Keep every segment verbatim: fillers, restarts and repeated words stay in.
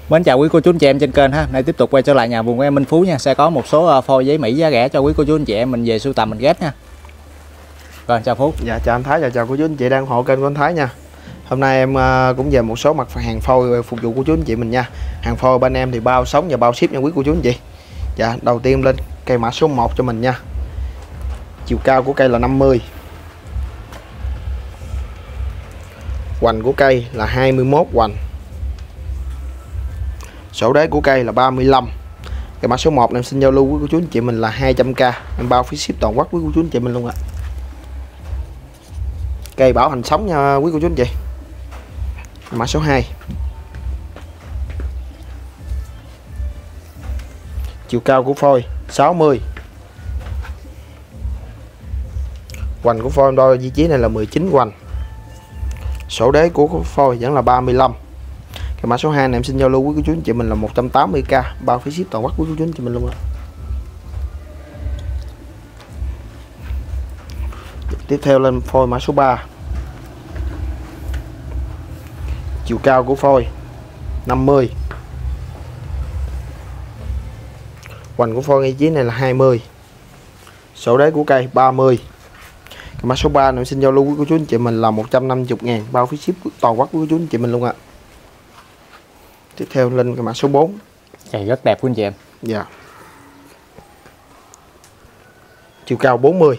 Mến chào quý cô chú anh chị em trên kênh ha. Nay tiếp tục quay trở lại nhà vườn của em Minh Phú nha. Sẽ có một số phôi giấy Mỹ giá rẻ cho quý cô chú anh chị em mình về sưu tầm mình ghép nha. Rồi chào Phú. Dạ chào anh Thái và chào cô chú anh chị đang ủng hộ kênh của anh Thái nha. Hôm nay em cũng về một số mặt hàng phôi phục vụ cô chú anh chị mình nha. Hàng phôi bên em thì bao sống và bao ship nha quý cô chú anh chị. Dạ đầu tiên lên cây mã số một cho mình nha. Chiều cao của cây là năm mươi. Hoành của cây là hai mươi mốt hoành. Sổ đế của cây là ba mươi lăm. Cái mã số một này em xin giao lưu với cô chú anh chị mình là hai trăm k, em bao phí ship toàn quốc với cô chú anh chị mình luôn ạ. Cây bảo hành sống nha quý cô chú anh chị. Mã số hai. Chiều cao của phôi sáu mươi. Hoành của phôi đo vị trí này là mười chín hoành. Sổ đế của phôi vẫn là ba mươi lăm. Cái mã số hai này em xin giao lưu với cô chú anh chị mình là một trăm tám mươi k, bao phí ship toàn quốc với cô chú anh chị mình luôn ạ. Tiếp theo lên phôi mã số ba. Chiều cao của phôi năm mươi. Hoành của phôi vị trí này là hai mươi. Sổ đế của cây ba mươi. Cái mã số ba này em xin giao lưu với cô chú anh chị mình là một trăm năm mươi ngàn, bao phí ship toàn quốc với cô chú anh chị mình luôn ạ. Tiếp theo lên cái mã số bốn. Cây rất đẹp của anh chị em. Dạ. Chiều cao bốn mươi.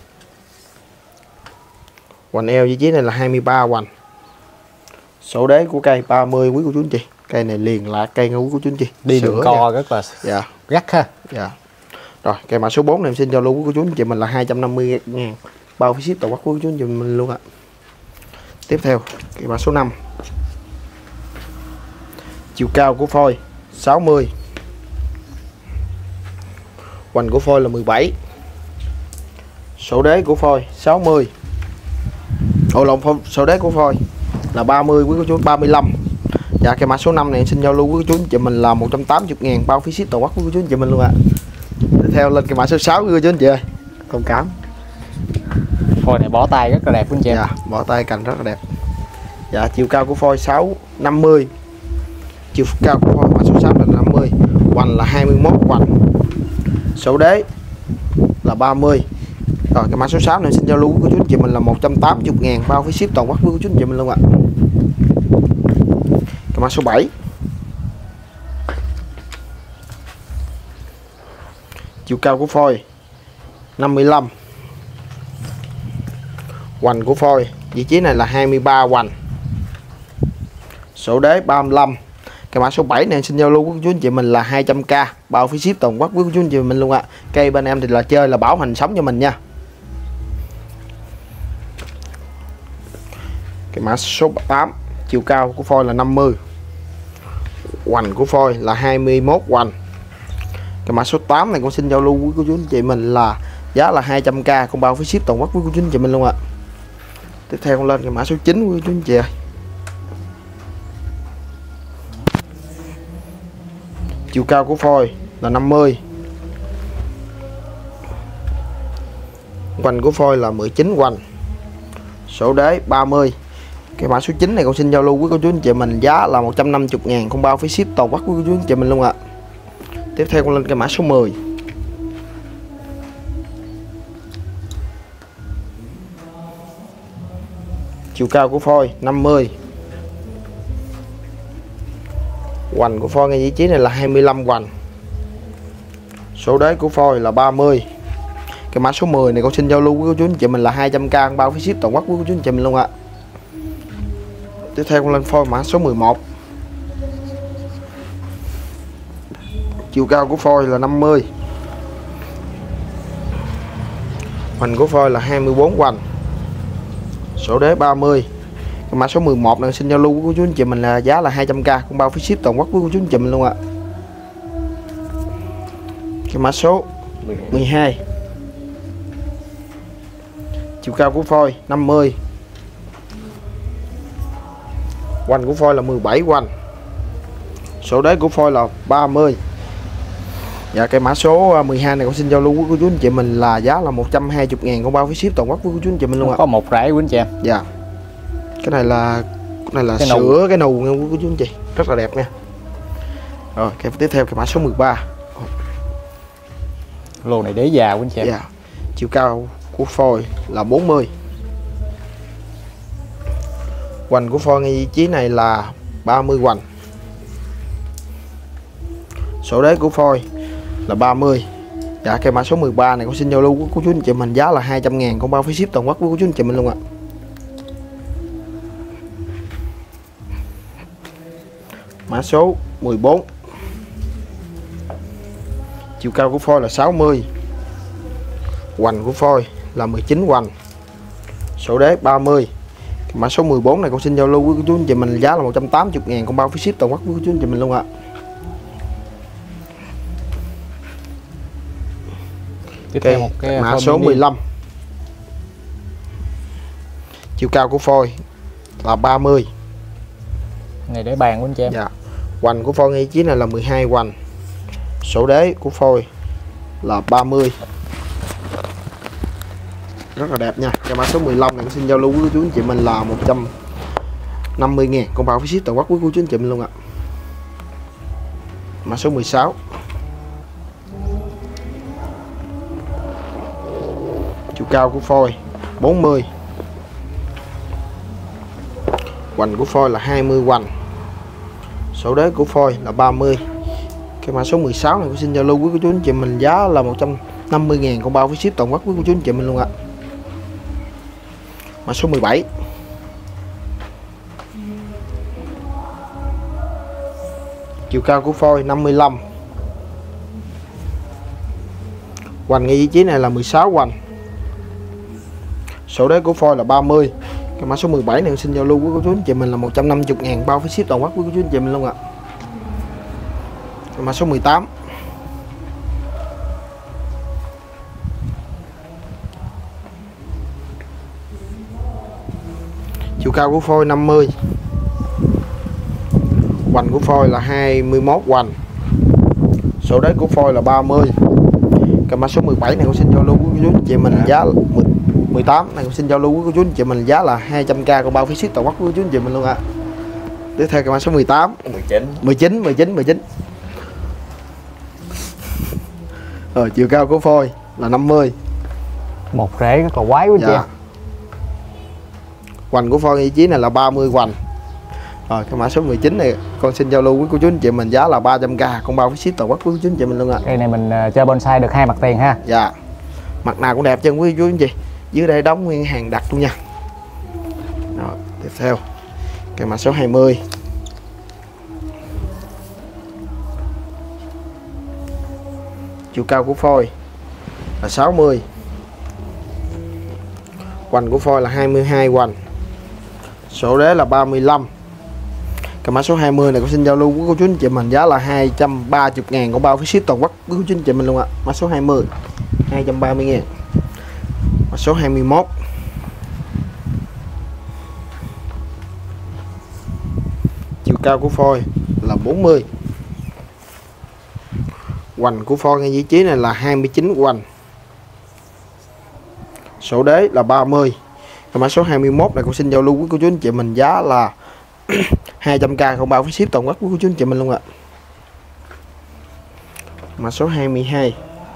Hoành eo vị trí này là hai mươi ba hoành. Sổ đế của cây ba mươi quý cô chú anh chị. Cây này liền là cây nha quý cô chú anh chị. Đi đường co rất là dạ. gắt ha. Dạ. Rồi, cây mã số bốn này em xin giao lưu với cô chú anh chị mình là hai trăm năm mươi ngàn, bao phí ship toàn quốc của cô chú anh chị mình luôn ạ. Tiếp theo, cây mã số năm. Chiều cao của phôi sáu mươi. Hoành của phôi là mười bảy. Sổ đế của phôi sáu mươi. Ồ lộn, sổ đế của phôi là ba mươi quý cô chú, ba mươi lăm. Dạ cái mã số năm này xin giao lưu với cô chú anh chị mình là một trăm tám mươi ngàn, bao phí ship toàn quốc của cô chú anh chị mình luôn ạ. Tiếp theo lên cái mã số sáu cô chú anh chị ơi. Thông cảm. Phôi này bỏ tay rất là đẹp của anh chị em. Dạ, bỏ tay cành rất là đẹp. Dạ chiều cao của phôi sáu năm mươi. Chiều cao của phôi mã số sáu là năm mươi. Hoành là hai mươi mốt hoành. Sổ đế là ba mươi. Rồi cái mã số sáu này xin giao lưu với cô chú anh chị mình là một trăm tám mươi ngàn, bao phí ship toàn quốc với cô chú anh chị mình luôn ạ. Cái mã số bảy. Chiều cao của phôi năm mươi lăm. Hoành của phôi vị trí này là hai mươi ba hoành. Sổ đế ba mươi lăm. Cái mã số bảy này xin giao lưu với chú anh chị mình là hai trăm k, bao phí ship toàn quốc với chú anh chị mình luôn ạ. Cây bên em thì là chơi là bảo hành sống cho mình nha. Cái mã số tám. Chiều cao của phôi là năm mươi. Hoành của phôi là hai mươi mốt hoành. Cái mã số tám này cũng xin giao lưu với cô chú anh chị mình là giá là hai trăm k, con bao phí ship toàn quốc với cô chú anh chị mình luôn ạ. Tiếp theo lên cái mã số chín của chú anh chị ơi. Chiều cao của phôi là năm mươi. Hoành của phôi là mười chín hoành. Sổ đế ba mươi. Cái mã số chín này con xin giao lưu với cô chú anh chị mình giá là một trăm năm mươi ngàn, con bao phí ship toàn quốc với cô chú anh chị mình luôn ạ. Tiếp theo con lên cái mã số mười. Chiều cao của phôi năm mươi. Hoành của phôi ngay vị trí này là hai mươi lăm hoành. Sổ đế của phôi là ba mươi. Cái mã số mười này con xin giao lưu với cô chú anh chị mình là hai trăm k, bao phí ship toàn quốc với cô chú anh chị mình luôn ạ. Tiếp theo con lên phôi mã số mười một. Chiều cao của phôi là năm mươi. Hoành của phôi là hai mươi bốn hoành. Sổ đế ba mươi. Cái mã số mười một này xin giao lưu với cô chú anh chị mình là giá là hai trăm k, con bao phí ship toàn quốc với cô chú anh chị mình luôn ạ. Cái mã số mười hai. Chiều cao của phôi năm mươi. Hoành của phôi là mười bảy hoành. Sổ đế của phôi là ba mươi. Dạ cái mã số mười hai này con xin giao lưu với cô chú anh chị mình là giá là một trăm hai mươi ngàn, con bao phí ship toàn quốc với cô chú anh chị mình luôn ạ. Có một rễ của anh chị em. Dạ. Cái này là cái này là cái sữa nù. Cái nù nha cô chú anh chị, rất là đẹp nha. Rồi cái tiếp theo cái mã số mười ba. Lô này đế già của anh chị em. Dạ. Chiều cao của phôi là bốn mươi. Hoành của phôi ngay vị trí này là ba mươi hoành. Sổ đế của phôi là ba mươi. Dạ cái mã số mười ba này con xin giao lưu của chú anh chị mình giá là hai trăm ngàn, con bao phí ship toàn quốc của chú anh chị mình luôn ạ. Mã số mười bốn. Chiều cao của phôi là sáu mươi. Hoành của phôi là mười chín hoành. Sổ đế ba mươi. Mã số mười bốn này con xin giao lưu với chú anh chị mình giá là một trăm tám mươi ngàn, con bao phí ship toàn quốc với chú anh chị mình luôn ạ. Tiếp Okay. theo một cái Mã số mười lăm. Chiều cao của phôi là ba mươi. Này để bàn của anh chị em. Dạ. Hoành của phôi ngay vị trí này là mười hai hoành. Sổ đế của phôi là ba mươi. Rất là đẹp nha. Cái mã số mười lăm này con xin giao lưu với chú anh chị mình là một trăm năm mươi ngàn, con bao phí ship toàn quốc với chú anh chị mình luôn ạ. Mã số mười sáu. Chiều cao của phôi bốn mươi. Hoành của phôi là hai mươi hoành. Sổ đế của phôi là ba mươi. Cái mã số mười sáu này con xin giao lưu với chú anh chị mình giá là một trăm năm mươi ngàn, con bao phí ship toàn quốc với chú anh chị mình luôn ạ. Mã số mười bảy. Chiều cao của phôi năm mươi lăm. Hoành ngay vị trí này là mười sáu hoành. Sổ đế của phôi là ba mươi. Cái mã số mười bảy này xin giao lưu với chú anh chị mình là một trăm năm mươi ngàn, bao phí ship toàn quốc với chú anh chị mình luôn ạ. Cái mã số mười tám. Chiều cao của phôi năm mươi. Hoành của phôi là hai mươi mốt hoành. Sổ đế của phôi là ba mươi. Cái mã số mười bảy này con xin giao lưu với chú anh chị mình giá là mười tám này con xin giao lưu với chú anh chị mình giá là hai trăm k, còn bao phí ship toàn quốc với chú anh chị mình luôn ạ. Tiếp theo cái mã số mười tám. mười chín. mười chín mười chín mười chín. Rồi chiều cao của phôi là năm mươi. Một rễ rất là quái của anh chị em. Hoành của phôi vị trí này là ba mươi hoành. Rồi cái mã số mười chín này con xin giao lưu với cô chú anh chị mình giá là ba trăm k, con bao phí ship toàn quốc với cô chú anh chị mình luôn ạ. Cây này mình uh, chơi bonsai được hai mặt tiền ha. Dạ. Mặt nào cũng đẹp chân quý chú anh chị. Dưới đây đóng nguyên hàng đặt luôn nha. Rồi tiếp theo cái mã số hai mươi. Chiều cao của phôi là sáu mươi. Hoành của phôi là hai mươi hai hoành. Sổ đế là ba mươi lăm. Cái mã số hai mươi này con xin giao lưu với cô chú anh chị mình giá là hai trăm ba mươi ngàn, con bao phí ship toàn quốc với cô chú anh chị mình luôn ạ. Mã số hai mươi hai trăm ba mươi ngàn. Mã số hai mươi mốt. Chiều cao của phôi là bốn mươi. Hoành của phôi ngay vị trí này là hai mươi chín hoành. Sổ đế là ba mươi. Cái mã số hai mươi mốt này con xin giao lưu với cô chú anh chị mình giá là hai trăm k, không bao phí ship toàn quốc với cô chú anh chị mình luôn ạ. Mã số hai mươi hai.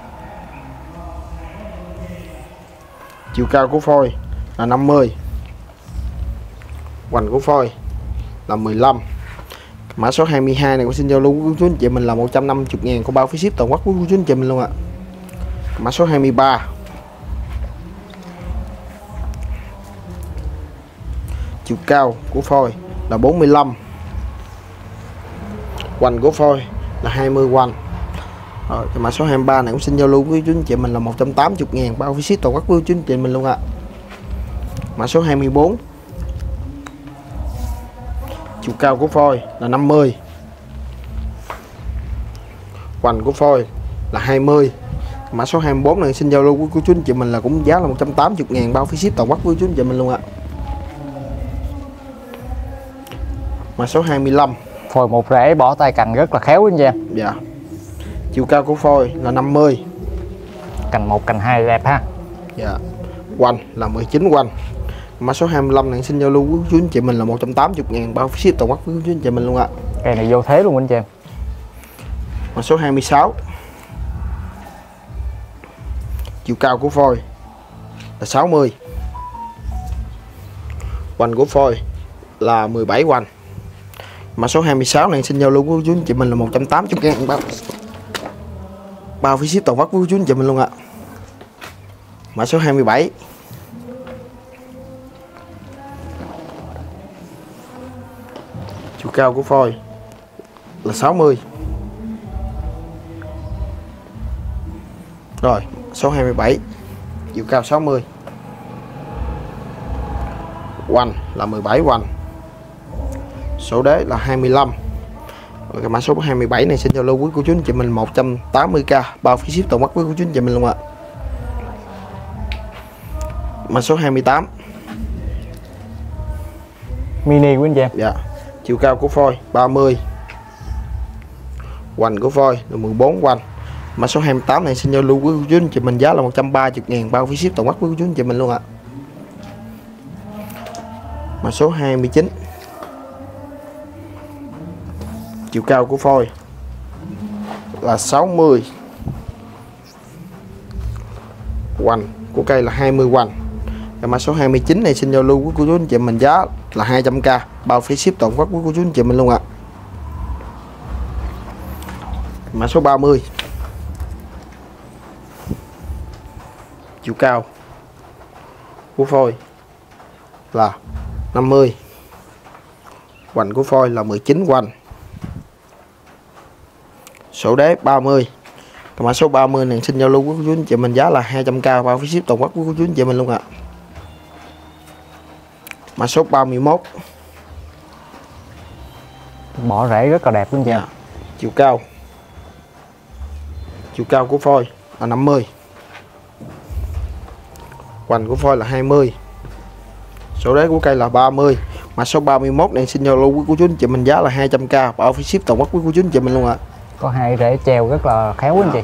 Chiều cao của phôi là năm mươi. Hoành của phôi là mười lăm. Mã số hai mươi hai này con xin giao lưu với cô chú anh chị mình là một trăm năm mươi ngàn, không bao phí ship toàn quốc với cô chú anh chị mình luôn ạ. Mã số hai mươi ba. Chiều cao của phôi là bốn mươi lăm. Hoành của phôi là hai mươi hoành. Rồi cái mã số hai mươi ba này cũng xin giao lưu với chú anh chị mình là một trăm tám mươi ngàn, bao phí ship toàn quốc với chú anh chị mình luôn ạ. Mã số hai mươi bốn. Chiều cao của phôi là năm mươi. Hoành của phôi là hai mươi. Mã số hai mươi bốn này xin giao lưu với chú anh chị mình là cũng giá là một trăm tám mươi ngàn, bao phí ship toàn quốc với chú anh chị mình luôn ạ. Mã số hai mươi lăm. Phôi một rễ bỏ tay cành rất là khéo anh chị em. Dạ. Chiều cao của phôi là năm mươi. Cành một cành hai đẹp ha. Dạ. Hoành là mười chín hoành. Mã số hai mươi lăm này xin giao lưu với chú anh chị mình là một trăm tám mươi ngàn, bao phí ship toàn quốc với chú anh chị mình luôn ạ. Cây này vô thế luôn anh chị em. Mã số hai mươi sáu. Chiều cao của phôi là sáu mươi. Hoành của phôi là mười bảy hoành. Mã số hai mươi sáu này xin giao lưu của chú anh chị mình là một trăm tám mươi ngàn bao. Bao phí ship toàn quốc của chú anh chị mình luôn ạ. Mã số hai mươi bảy. Chiều cao của phôi là sáu mươi. Rồi, số hai mươi bảy. Chiều cao sáu mươi. Hoành là mười bảy hoành. Số đế là hai mươi lăm. Rồi cái mã số hai mươi bảy này xin giao lưu quý cô chú anh chị mình một trăm tám mươi k bao phí ship toàn quốc với cô chú anh chị mình luôn ạ. Mã số hai mươi tám. Mini quý anh chị em. Dạ. Chiều cao của phôi ba mươi. Hoành của phôi là mười bốn hoành. Mã số hai mươi tám này xin giao lưu với cô chú anh chị mình giá là một trăm ba mươi ngàn bao phí ship toàn quốc với cô chú anh chị mình luôn ạ. Mã số hai mươi chín. Chiều cao của phôi là sáu mươi. Hoành của cây là hai mươi hoành. Cái mã số hai mươi chín này xin giao lưu với cô chú anh chị mình giá là hai trăm k bao phí ship toàn quốc với cô chú anh chị mình luôn ạ. Mã số ba mươi. Chiều cao của phôi là năm mươi. Hoành của phôi là mười chín hoành. Sổ đế ba mươi. Cái mã số ba mươi này xin giao lưu với cô chú anh chị mình giá là hai trăm k bao phí ship toàn quốc với cô chú anh chị mình luôn ạ. Mã số ba mươi mốt. Bỏ rễ rất là đẹp luôn chị. Dạ. Chiều cao. Chiều cao của phôi là năm mươi. Hoành của phôi là hai mươi. Sổ đế của cây là ba mươi. Mã số ba mươi mốt này xin giao lưu với cô chú anh chị mình giá là hai trăm k bảo phí ship toàn quốc với cô chú anh chị mình luôn ạ. Có hai rễ treo rất là khéo quý anh chị.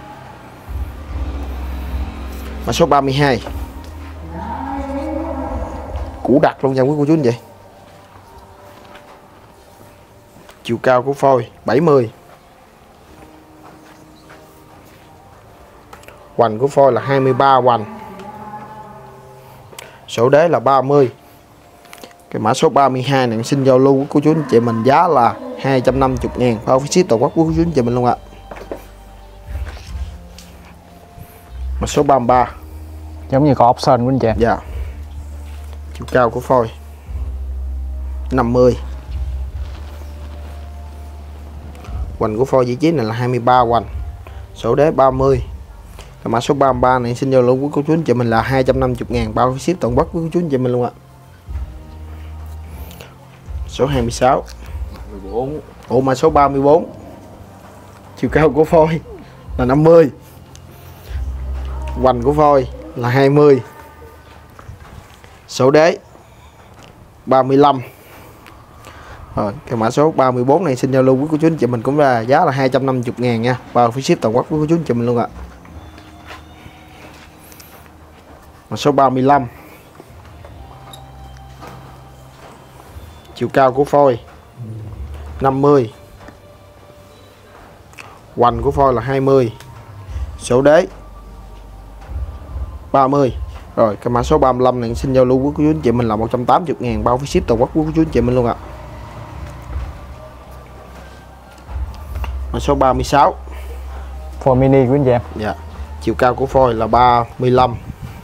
Mã số ba mươi hai. Củ đặc luôn nha quý cô chú anh chị. Chiều cao của phôi bảy mươi. Hoành của phôi là hai mươi ba hoành. Sổ đế là ba mươi. Cái mã số ba mươi hai này xin giao lưu của chú anh chị mình giá là hai trăm năm mươi ngàn bao phí ship toàn quốc của chú anh chị mình luôn ạ. Mã số ba mươi ba. Giống như có option của anh chị. Dạ. Chiều cao của phôi năm mươi. Hoành của phôi vị trí này là hai mươi ba hoành. Sổ đế ba mươi. Cái mã số ba mươi ba này xin giao lưu của cô chú anh chị mình là hai trăm năm mươi ngàn bao phí ship toàn quốc của cô chú anh chị mình luôn ạ. Số hai mươi sáu. mười bốn. Ủa mà số ba mươi bốn. Chiều cao của phôi là năm mươi. Hoành của phôi là hai mươi. Sổ đế ba mươi lăm. Rồi, cái mã số ba mươi bốn này xin giao lưu với cô chú anh chị mình cũng là giá là hai trăm năm mươi ngàn nha, bao phí ship toàn quốc với cô chú anh chị mình luôn ạ. Mã số ba mươi lăm. Chiều cao của phôi năm mươi. Hoành của phôi là hai mươi. Sổ đế ba mươi. Rồi cái mã số ba mươi lăm này xin giao lưu với cô chú anh chị mình là một trăm tám mươi ngàn bao phí ship toàn quốc của cô chú anh chị mình luôn ạ. Mã số ba mươi sáu. Phôi mini của anh chị em. Dạ. Chiều cao của phôi là ba mươi lăm.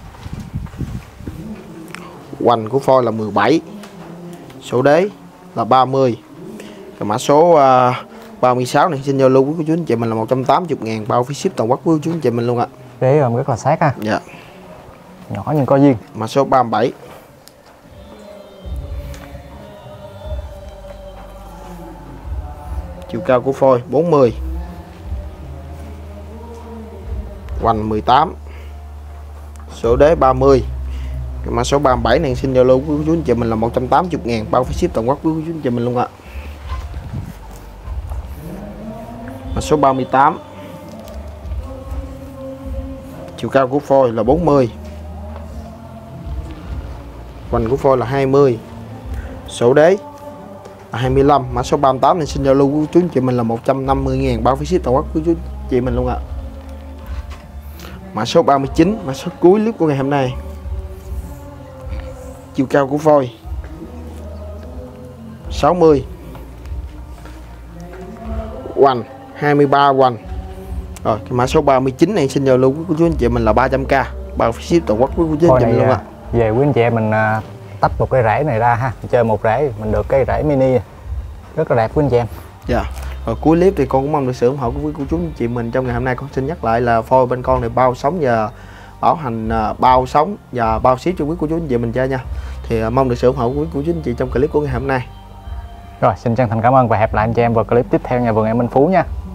Hoành của phôi là mười bảy. Sổ đế là ba mươi. Cái mã số uh, ba mươi sáu này xin giao lưu với cô chú anh chị mình là một trăm tám mươi ngàn bao phí ship toàn quốc của cô chú anh chị mình luôn ạ. Rễ ôm rất là sát ha. Dạ. Nhỏ nhưng có duyên. Mã số ba mươi bảy. Chiều cao của phôi bốn mươi. Hoành mười tám. Sổ đế ba mươi. Cái mã số ba mươi bảy này xin giao lưu với chú anh chị mình là một trăm tám mươi ngàn bao phí ship toàn quốc với chú anh chị mình luôn ạ. Mã số ba mươi tám. Chiều cao của phôi là bốn mươi. Hoành của phôi là hai mươi. Sổ đế hai mươi lăm, mã số ba mươi tám này xin giao lưu của chú anh chị mình là một trăm năm mươi ngàn bao phí ship toàn quốc của chú anh chị mình luôn ạ. Mã số ba mươi chín, mã số cuối clip của ngày hôm nay. Chiều cao của phôi sáu mươi, hoành hai mươi ba hoành. Rồi cái mã số ba mươi chín này xin giao lưu của chú anh chị mình là ba trăm k bao phí ship toàn quốc của chú anh chị mình luôn ạ. Về quý anh chị em mình uh, tách một cái rễ này ra ha, chơi một rễ mình được cái rễ mini rất là đẹp quý anh chị em. Dạ. Rồi cuối clip thì con cũng mong được sự ủng hộ của quý cô chú anh chị mình trong ngày hôm nay. Con xin nhắc lại là phôi bên con này bao sóng và bảo hành uh, bao sóng và bao ship cho quý cô chú anh chị mình chơi nha. Thì uh, mong được sự ủng hộ của quý cô chú anh chị trong clip của ngày hôm nay. Rồi xin chân thành cảm ơn và hẹn lại anh chị em vào clip tiếp theo nhà vườn em Minh Phú nha.